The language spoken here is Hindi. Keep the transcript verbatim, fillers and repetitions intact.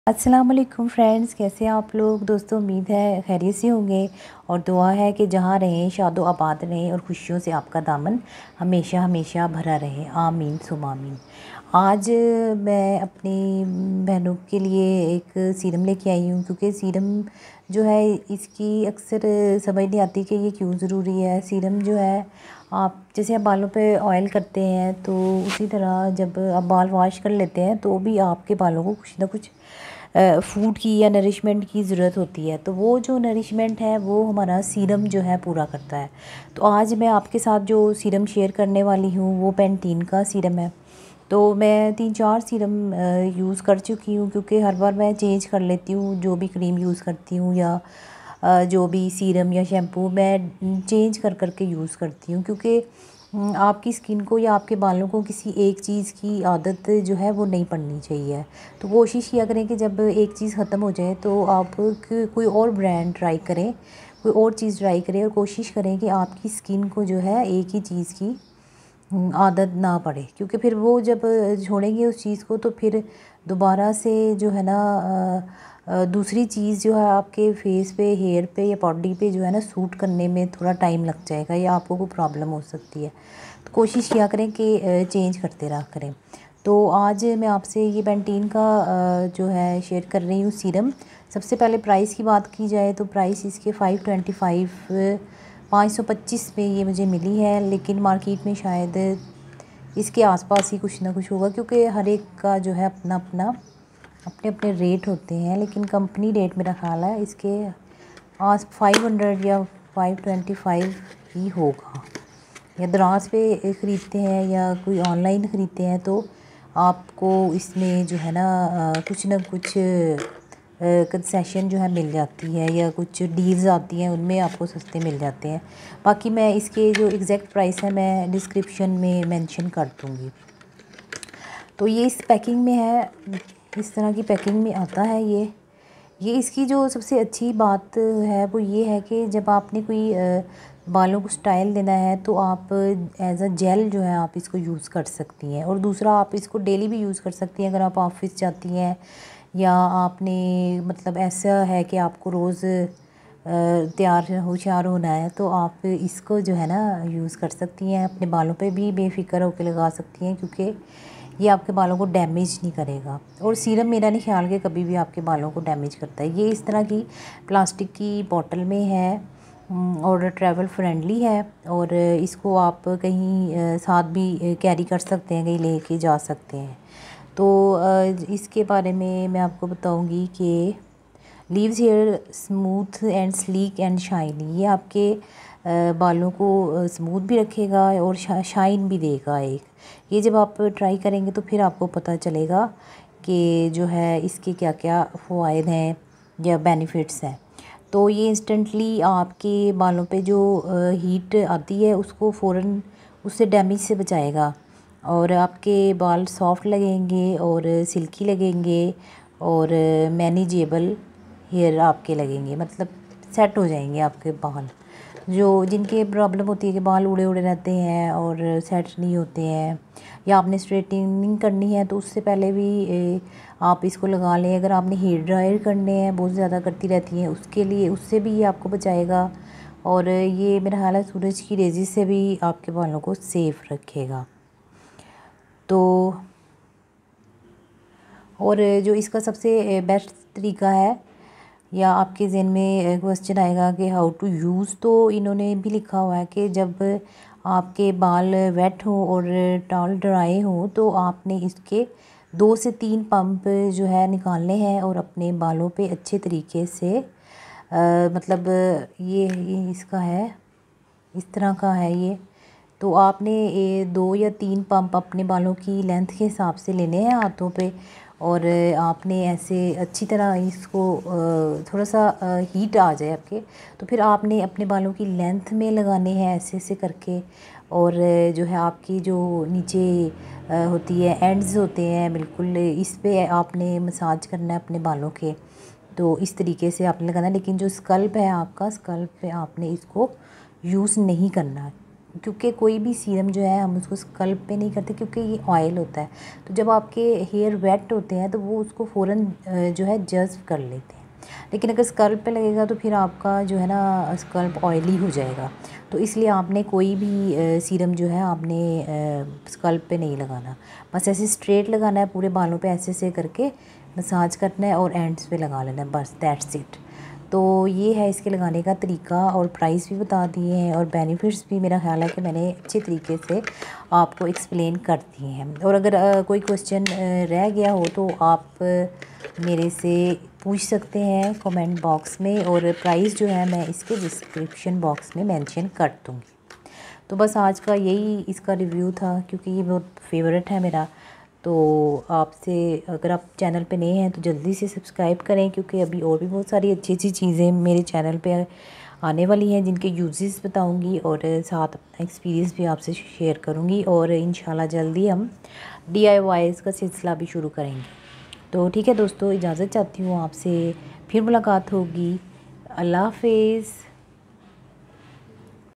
अस्सलाम वालेकुम फ्रेंड्स, कैसे हैं आप लोग। दोस्तों उम्मीद है खैरियत से होंगे और दुआ है कि जहाँ रहें शादो आबाद रहें और खुशियों से आपका दामन हमेशा हमेशा भरा रहे। आमीन सुम आमीन। आज मैं अपनी बहनों के लिए एक सीरम लेके आई हूँ, क्योंकि सीरम जो है इसकी अक्सर समझ नहीं आती कि ये क्यों ज़रूरी है। सीरम जो है, आप जैसे आप बालों पे ऑयल करते हैं तो उसी तरह जब आप बाल वॉश कर लेते हैं तो भी आपके बालों को कुछ ना कुछ फूड की या नरिशमेंट की ज़रूरत होती है। तो वो जो नरिशमेंट है वो हमारा सीरम जो है पूरा करता है। तो आज मैं आपके साथ जो सीरम शेयर करने वाली हूँ वो पेंटीन का सीरम है। तो मैं तीन चार सीरम यूज़ कर चुकी हूँ, क्योंकि हर बार मैं चेंज कर लेती हूँ जो भी क्रीम यूज़ करती हूँ या जो भी सीरम या शैम्पू मैं चेंज कर कर के यूज़ करती हूँ, क्योंकि आपकी स्किन को या आपके बालों को किसी एक चीज़ की आदत जो है वो नहीं पड़नी चाहिए। तो कोशिश किया करें कि जब एक चीज़ ख़त्म हो जाए तो आप कोई और ब्रांड ट्राई करें, कोई और चीज़ ट्राई करें और कोशिश करें कि आपकी स्किन को जो है एक ही चीज़ की आदत ना पड़े, क्योंकि फिर वो जब छोड़ेंगे उस चीज़ को तो फिर दोबारा से जो है ना दूसरी चीज़ जो है आपके फेस पे, हेयर पे या बॉडी पे जो है ना सूट करने में थोड़ा टाइम लग जाएगा या आपको कोई प्रॉब्लम हो सकती है। तो कोशिश किया करें कि चेंज करते रहा करें। तो आज मैं आपसे ये पेंटीन का जो है शेयर कर रही हूँ सीरम। सबसे पहले प्राइस की बात की जाए तो प्राइस इसके फाइव ट्वेंटी फाइव पाँच सौ पच्चीस में ये मुझे मिली है, लेकिन मार्केट में शायद इसके आसपास ही कुछ ना कुछ होगा, क्योंकि हर एक का जो है अपना अपना अपने अपने रेट होते हैं। लेकिन कंपनी रेट मेरा ख्याल है इसके आस फाइव हंड्रेड या फाइव ट्वेंटी फाइव ही होगा। या दराज पे ख़रीदते हैं या कोई ऑनलाइन ख़रीदते हैं तो आपको इसमें जो है ना कुछ ना कुछ कंसेशन जो है मिल जाती है या कुछ डील्स आती हैं, उनमें आपको सस्ते मिल जाते हैं। बाकी मैं इसके जो एग्जैक्ट प्राइस है मैं डिस्क्रिप्शन में मेंशन कर दूँगी। तो ये इस पैकिंग में है, इस तरह की पैकिंग में आता है ये ये इसकी जो सबसे अच्छी बात है वो ये है कि जब आपने कोई बालों को स्टाइल देना है तो आप एज अ जेल जो है आप इसको यूज़ कर सकती हैं। और दूसरा, आप इसको डेली भी यूज़ कर सकती हैं अगर आप ऑफिस जाती हैं या आपने मतलब ऐसा है कि आपको रोज़ तैयार होशियार होना है तो आप इसको जो है ना यूज़ कर सकती हैं। अपने बालों पे भी बेफिक्र होकर लगा सकती हैं, क्योंकि ये आपके बालों को डैमेज नहीं करेगा। और सीरम मेरा नहीं ख्याल कि कभी भी आपके बालों को डैमेज करता है। ये इस तरह की प्लास्टिक की बॉटल में है और ट्रैवल फ्रेंडली है, और इसको आप कहीं साथ भी कैरी कर सकते हैं, कहीं लेके जा सकते हैं। तो इसके बारे में मैं आपको बताऊंगी कि leaves hair smooth and sleek and shiny. ये आपके बालों को स्मूथ भी रखेगा और शाइन भी देगा एक। ये जब आप ट्राई करेंगे तो फिर आपको पता चलेगा कि जो है इसके क्या क्या फ़वाइद हैं या बेनिफिट्स हैं। तो ये इंस्टेंटली आपके बालों पे जो हीट आती है उसको फ़ौरन उससे डैमेज से बचाएगा, और आपके बाल सॉफ्ट लगेंगे और सिल्की लगेंगे और मैनेजेबल हेयर आपके लगेंगे, मतलब सेट हो जाएंगे आपके बाल। जो जिनके प्रॉब्लम होती है कि बाल उड़े उड़े रहते हैं और सेट नहीं होते हैं, या आपने स्ट्रेटनिंग करनी है तो उससे पहले भी आप इसको लगा लें। अगर आपने हेयर ड्रायर करने हैं, बहुत ज़्यादा करती रहती हैं, उसके लिए उससे भी ये आपको बचाएगा। और ये मेरा ख्याल है सूरज की रेज़ी से भी आपके बालों को सेफ रखेगा। तो और जो इसका सबसे बेस्ट तरीका है, या आपके ज़हन में क्वेश्चन आएगा कि हाउ टू यूज़, तो इन्होंने भी लिखा हुआ है कि जब आपके बाल वेट हो और टॉल ड्राई हो तो आपने इसके दो से तीन पंप जो है निकालने हैं और अपने बालों पे अच्छे तरीके से आ, मतलब ये ये इसका है, इस तरह का है ये। तो आपने ये दो या तीन पंप अपने बालों की लेंथ के हिसाब से लेने हैं हाथों पे, और आपने ऐसे अच्छी तरह इसको थोड़ा सा हीट आ जाए आपके, तो फिर आपने अपने बालों की लेंथ में लगाने हैं ऐसे ऐसे करके। और जो है आपकी जो नीचे होती है एंड्स होते हैं बिल्कुल, इस पे आपने मसाज करना है अपने बालों के। तो इस तरीके से आपने लगाना है, लेकिन जो स्कल्प है आपका, स्कल्प पे आपने इसको यूज़ नहीं करना। क्योंकि कोई भी सीरम जो है हम उसको स्कल्प पे नहीं करते, क्योंकि ये ऑयल होता है। तो जब आपके हेयर वेट होते हैं तो वो उसको फ़ौरन जो है जज़्ब कर लेते हैं। लेकिन अगर स्कल्प पे लगेगा तो फिर आपका जो है ना स्कल्प ऑयली हो जाएगा। तो इसलिए आपने कोई भी सीरम जो है आपने स्कल्प पे नहीं लगाना, बस ऐसे स्ट्रेट लगाना है पूरे बालों पे, ऐसे ऐसे करके मसाज करना है और एंड्स पे लगा लेना है, बस दैट्स इट। तो ये है इसके लगाने का तरीका, और प्राइस भी बता दिए हैं और बेनिफिट्स भी मेरा ख्याल है कि मैंने अच्छे तरीके से आपको एक्सप्लेन कर दिए हैं। और अगर आ, कोई क्वेश्चन रह गया हो तो आप आ, मेरे से पूछ सकते हैं कमेंट बॉक्स में, और प्राइस जो है मैं इसके डिस्क्रिप्शन बॉक्स में मेंशन कर दूँगी। तो बस आज का यही इसका रिव्यू था, क्योंकि ये बहुत फेवरेट है मेरा। तो आपसे, अगर आप चैनल पे नए हैं तो जल्दी से सब्सक्राइब करें, क्योंकि अभी और भी बहुत सारी अच्छी अच्छी चीज़ें मेरे चैनल पे आने वाली हैं जिनके यूजेस बताऊंगी, और साथ अपना एक्सपीरियंस भी आपसे शेयर करूंगी। और इंशाल्लाह जल्दी हम डी आई वाईज़ का सिलसिला भी शुरू करेंगे। तो ठीक है दोस्तों, इजाज़त चाहती हूँ आपसे, फिर मुलाकात होगी। अल्लाह हाफिज़।